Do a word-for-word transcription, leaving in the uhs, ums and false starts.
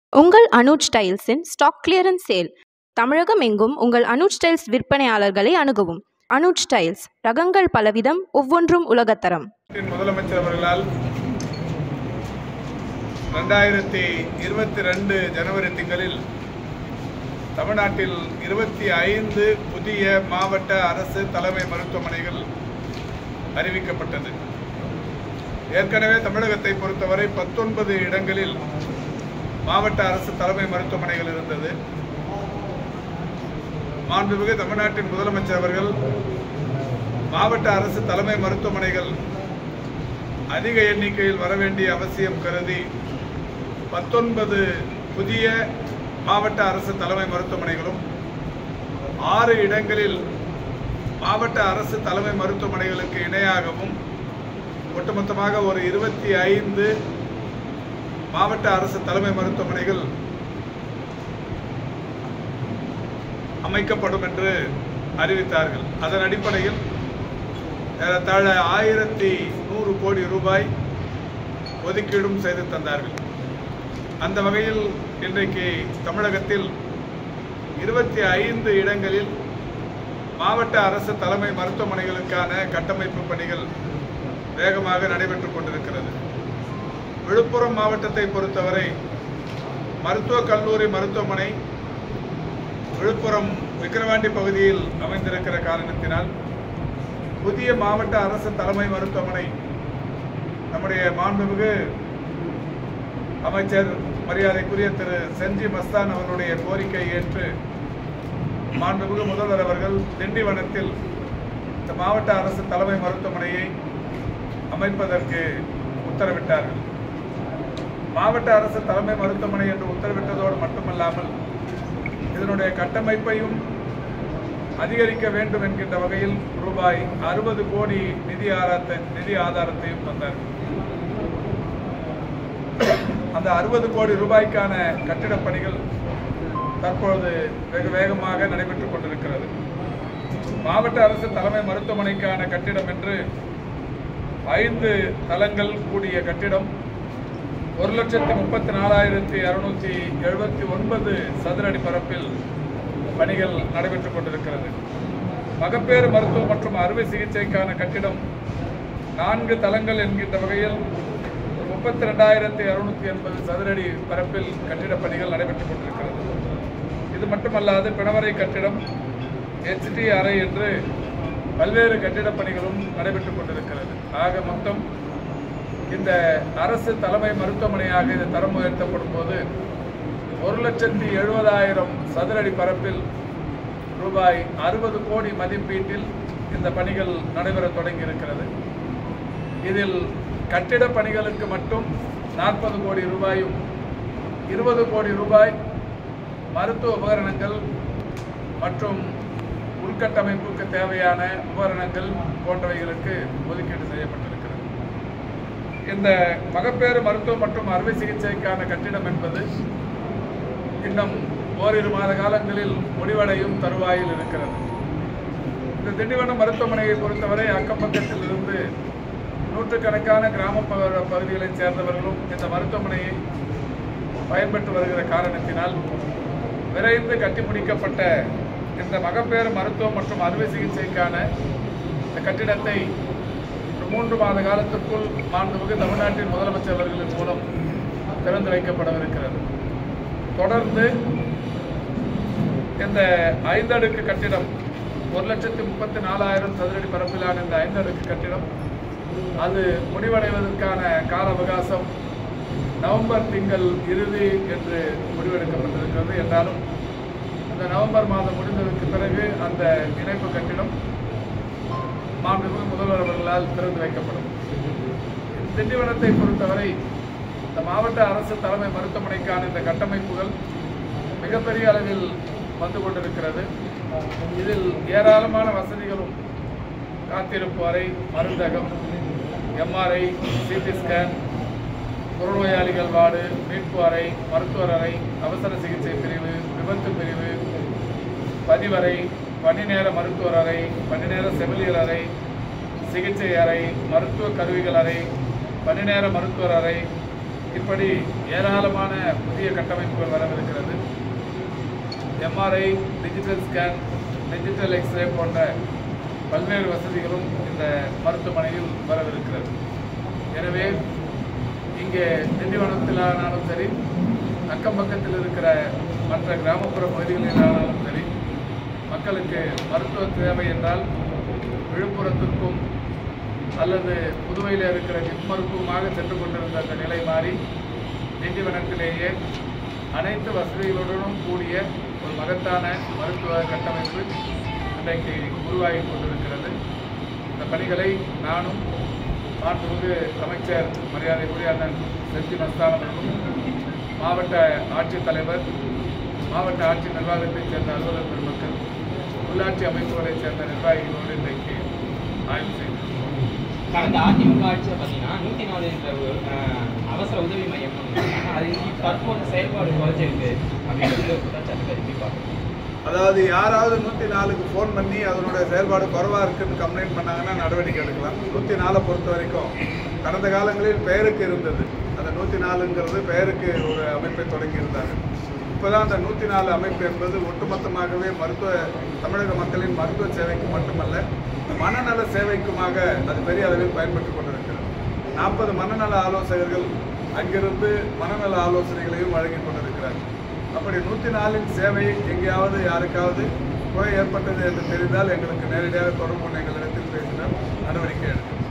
உங்கள் அனுஜ் ஸ்டைல்ஸின் stock clearance sale. Tamilagam எங்கும் உங்கள் அனுஜ் ஸ்டைல்ஸ் விற்பனையாளர்களை அணுகவும். அனுஜ் ஸ்டைல்ஸ், ரகங்கள் பலவிதம், ஒவ்வொன்றும் உலகத்தரம். முதலமைச்சர் அவர்களால் ரெண்டாயிரத்தி இருபத்தி ரெண்டு ஜனவரி திங்களில் தமிழ்நாட்டில் இருபத்தி ஐந்து புதிய மாவட்ட அரசு தலைமை மருத்துவமனைகள் அறிவிக்கப்பட்டது. ஏற்கனவே தமிழகத்தை பொறுத்தவரை பத்தொன்பது இடங்களில் மாவட்ட அரசு தலைமை மருத்துவமனைகள் இருந்தது. மாண்புமிகு தமிழ்நாட்டின் முதலமைச்சர் அவர்கள் மாவட்ட அரசு தலைமை மருத்துவமனைகள் அதிக எண்ணிக்கையில் வர வேண்டிய அவசியம் கருதி பத்தொன்பது புதிய மாவட்ட அரசு தலைமை மருத்துவமனைகளும் ஆறு இடங்களில் மாவட்ட அரசு தலைமை மருத்துவமனைகளுக்கு இணையாகவும் ஒட்டுமொத்தமாக ஒரு இருபத்தி ஐந்து மாவட்ட அரசு தலைமை மருத்துவமனைகள் அமைக்கப்படும் என்று அறிவித்தார்கள். அதன் அடிப்படையில் ஏறத்தாழ ஆயிரத்தி நூறு கோடி ரூபாய் ஒதுக்கீடும் செய்து தந்தார்கள். அந்த வகையில் இன்றைக்கு தமிழகத்தில் இருபத்தி ஐந்து இடங்களில் மாவட்ட அரசு தலைமை மருத்துவமனைகளுக்கான கட்டமைப்பு பணிகள் வேகமாக நடைபெற்றுக் கொண்டிருக்கிறது. விழுப்புரம் மாவட்டத்தை பொறுத்தவரை மருத்துவக் கல்லூரி மருத்துவமனை விழுப்புரம் விக்கிரவாண்டி பகுதியில் அமைந்திருக்கிற காரணத்தினால் புதிய மாவட்ட அரசு தலைமை மருத்துவமனை நம்முடைய மாண்புமிகு அமைச்சர் மரியாதைக்குரிய திரு செஞ்சி மஸ்தான் அவர்களுடைய கோரிக்கை ஏற்று மாண்புமிகு முதல்வர் அவர்கள் திண்டிவனத்தில் இந்த மாவட்ட அரசு தலைமை மருத்துவமனையை அமைப்பதற்கு உத்தரவிட்டார்கள். மாவட்ட அரசு தலைமை மருத்துவமனை என்று உத்தரவிட்டதோடு மட்டுமல்லாமல் இதனுடைய கட்டமைப்பையும் அதிகரிக்க வேண்டும் என்கின்ற வகையில் ரூபாய் அறுபது கோடி நிதி ஆதாரத்தை நிதி ஆதாரத்தையும் தந்தார்கள். அந்த அறுபது கோடி ரூபாய்க்கான கட்டிடப் பணிகள் தற்பொழுது வெகு வேகமாக நடைபெற்றுக் கொண்டிருக்கிறது. மாவட்ட அரசு தலைமை மருத்துவமனைக்கான கட்டிடம் என்று ஐந்து தளங்கள் கூடிய கட்டிடம் ஒரு லட்சத்தி முப்பத்தி நாலாயிரத்தி அறுநூத்தி எழுபத்தி ஒன்பது சதுரடி பரப்பில் பணிகள் நடைபெற்றுக் கொண்டிருக்கிறது. மகப்பேறு மருத்துவம் மற்றும் அறுவை சிகிச்சைக்கான கட்டிடம் நான்கு தளங்கள் என்கின்ற வகையில் முப்பத்தி ரெண்டாயிரத்தி அறுநூத்தி எண்பது சதுரடி பரப்பில் கட்டிடப் பணிகள் நடைபெற்றுக் கொண்டிருக்கிறது. இது மட்டுமல்லாது பிணவரை கட்டிடம், ஹெச்டி அறை என்று பல்வேறு கட்டிடப் பணிகளும் நடைபெற்றுக் கொண்டிருக்கிறது. ஆக மொத்தம் இந்த அரசு தலைமை மருத்துவமனையாக இது தரம் உயர்த்தப்படும் போது ஒரு லட்சத்தி எழுபதாயிரம் சதுரடி பரப்பில் ரூபாய் அறுபது கோடி மதிப்பீட்டில் இந்த பணிகள் நடைபெற தொடங்கி இருக்கிறது. இதில் கட்டிட பணிகளுக்கு மட்டும் நாற்பது கோடி ரூபாயும் இருபது கோடி ரூபாய் மருத்துவ உபகரணங்கள் மற்றும் உள்கட்டமைப்புக்கு தேவையான உபகரணங்கள் போன்றவைகளுக்கு ஒதுக்கீடு செய்யப்பட்டிருக்கிறது. இந்த மகப்பேறு மருத்துவம் மற்றும் அறுவை சிகிச்சைக்கான கட்டிடம் என்பது இன்னும் ஓரிரு மாத காலங்களில் முடிவடையும் தருவாயில் இருக்கிறது. இந்த திண்டிவனம் மருத்துவமனையை பொறுத்தவரை அக்கம் பக்கத்தில் இருந்து நூற்றுக்கணக்கான கிராம பகுதிகளைச் சேர்ந்தவர்களும் இந்த மருத்துவமனையை பயன்பெற்று வருகிற காரணத்தினால் விரைந்து கட்டி முடிக்கப்பட்ட இந்த மகப்பேறு மருத்துவம் மற்றும் அறுவை சிகிச்சைக்கான இந்த கட்டிடத்தை மூன்று மாத காலத்திற்குள் மாண்புமிகு தமிழ்நாட்டின் முதலமைச்சர் அவர்களின் மூலம் திறந்து வைக்கப்படவிருக்கிறது. தொடர்ந்து இந்த ஐந்தடுக்கு கட்டிடம் ஒரு லட்சத்தி முப்பத்தி நாலாயிரம் சதுரடி பரப்பிலான இந்த ஐந்தடுக்கு கட்டிடம் அது முடிவடைவதற்கான கால அவகாசம் நவம்பர் திங்கள் இறுதி என்று முடிவெடுக்கப்பட்டிருக்கிறது. என்றாலும் அந்த நவம்பர் மாதம் முடிந்ததற்கு பிறகு அந்த இணைப்பு கட்டிடம் மாண்புமிகு முதல்வர் அவர்களால் திறந்து வைக்கப்படும். திண்டிவனத்தை பொறுத்தவரை இந்த மாவட்ட அரசு தலைமை மருத்துவமனைக்கான இந்த கட்டமைப்புகள் மிகப்பெரிய அளவில் வந்து கொண்டிருக்கிறது. இதில் ஏராளமான வசதிகளும் காத்திருப்பு அறை, மருந்தகம், எம்ஆர்ஐ, சிடி ஸ்கேன், புறநோயாளிகள் வார்டு, மீட்பு அறை, மருத்துவர் அறை, அவசர சிகிச்சை பிரிவு, விபத்து பிரிவு, பதிவறை, பணி நேர மருத்துவர் அறை, பணி நேர செவிலியர் அறை, சிகிச்சை அறை, மருத்துவ கருவிகள் அறை, பணி நேர மருத்துவர் அறை, இப்படி ஏராளமான புதிய கட்டமைப்புகள் வரவிருக்கிறது. MRI, digital scan, digital X-ray போன்ற பல்வேறு வசதிகளும் இந்த மருத்துவமனையில் வரவிருக்கிறது. எனவே இங்கே திண்டிவனத்திலானாலும் சரி, அக்கம் பக்கத்தில் இருக்கிற மற்ற கிராமப்புற பகுதிகளிலானாலும் சரி, மக்களுக்கு மருத்துவ தேவை என்றால் விழுப்புரத்திற்கும் அல்லது புதுவையில் இருக்கிற ஜிப்மருக்குமாக சென்று கொண்டிருந்த அந்த நிலை மாறி திண்டிவனத்திலேயே அனைத்து வசதிகளுடனும் கூடிய ஒரு மகத்தான மருத்துவ கட்டமைப்பு இன்றைக்கு உருவாகி கொண்டிருக்கிறது. இந்த பணிகளை நானும் மாண்புமிகு அமைச்சர் மரியாதைக்குரிய அண்ணன் செல்வி மஸ்தானவர்களும், மாவட்ட ஆட்சித்தலைவர், மாவட்ட ஆட்சி நிர்வாகத்தைச் சேர்ந்த அலுவலர் பெருமக்கள், உள்ளாட்சி அமைப்புகளைச் சேர்ந்த நிர்வாகிகளோடு இன்றைக்கு ஆய்வு செய்தோம். கடந்த அதிமுக ஆட்சியில் பார்த்தீங்கன்னா நூற்றி நாலு என்ற அவசர உதவி மையம், அது தற்போது செயல்பாடு குறைஞ்சிருக்கு அப்படின்னு குற்றச்சாட்டு எப்படி பார்க்கணும்? அதாவது யாராவது நூற்றி நாலுக்கு ஃபோன் பண்ணி அதனுடைய செயல்பாடு குறைவாக இருக்குன்னு கம்ப்ளைண்ட் பண்ணாங்கன்னா நடவடிக்கை எடுக்கலாம். நூற்றி நாலை பொறுத்த வரைக்கும் கடந்த காலங்களில் பெயருக்கு இருந்தது. அந்த நூற்றி நாலுங்கிறது பெயருக்கு ஒரு அமைப்பை தொடங்கி இருந்தாங்க. இப்போ தான் அந்த நூற்றி நாலு அமைப்பு என்பது ஒட்டுமொத்தமாகவே மருத்துவ தமிழக மக்களின் மருத்துவ சேவைக்கு மட்டுமல்ல, மனநல சேவைக்குமாக அது பெரிய அளவில் பயன்பட்டு கொண்டிருக்கிறது. நாற்பது மனநல ஆலோசகர்கள் அங்கிருந்து மனநல ஆலோசனைகளையும் வழங்கி கொண்டிருக்கிறார்கள். அப்படி நூற்றி நாலின் சேவை எங்கேயாவது யாருக்காவது குறை ஏற்பட்டது என்று தெரிந்தால் எங்களுக்கு நேரடியாக தொடர்பு எங்களிடத்தில் பேசினால் நடவடிக்கை எடுக்கும்.